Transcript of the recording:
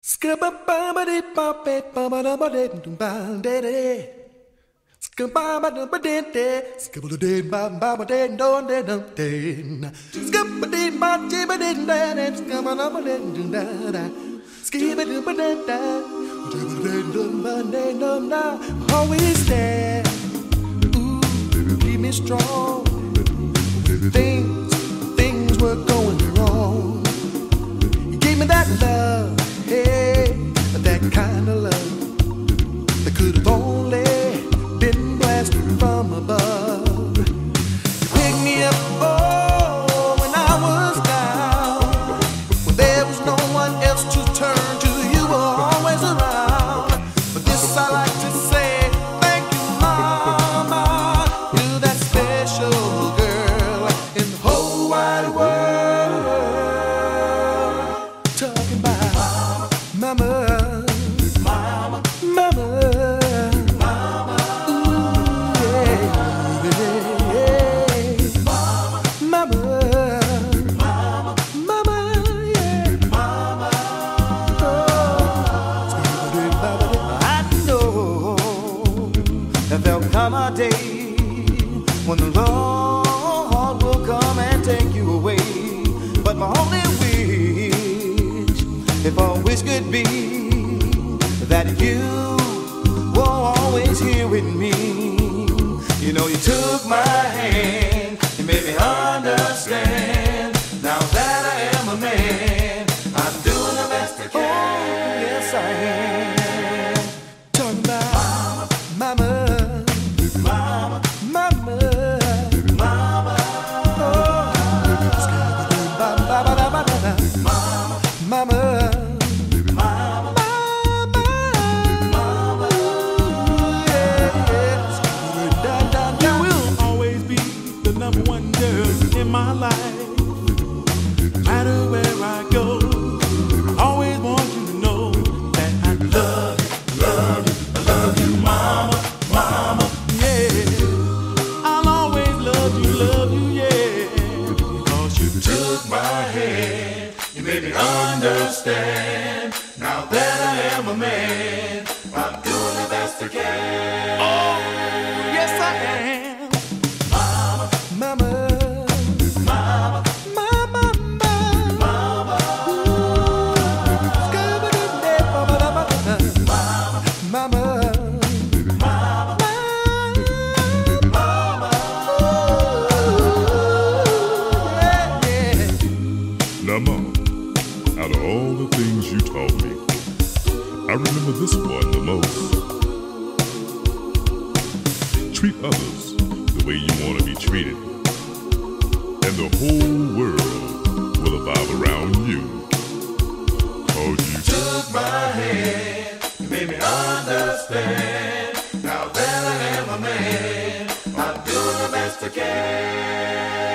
Always there, ooh, keep me strong. Things were going wrong. You gave me that love, hey, that kind of love that could have only been blasted from above. You picked me up, oh, when I was down, when there was no one else to turn to. You were always around. But this I like to say, thank you, Mama. You're that special girl in the whole wide world. Talking about Mama, Mama, Mama, Mama, ooh, yeah, yeah, Mama, Mama, Mama, Mama, yeah, Mama. I know that there'll come a day when the Lord will come and take you away. But my only wish, if a wish could be, that you were always here with me. You know, you took my hand, you made me understand. Now that I am a man, I'm doing the best I can. Oh, yes, I am. Talking about Mama, Mama, Mama, Mama, oh, Mama, Mama. You will always be the number one girl in my life. No matter where I go, I always want you to know that I love you, I love you, Mama, Mama, yeah. I'll always love you, yeah. Because you took my hand, you made me understand. Now that I am a man, I'm doing the best I can. Oh, yes I am. Mama, Mama, Mama, Mama, Mama, Now, Mama, out of all the things you taught me, I remember this one the most. Treat others the way you want to be treated, and the whole world will evolve around you. 'Cause you Took my hand, you made me understand. Now that I am a man, I'm doing the best I can.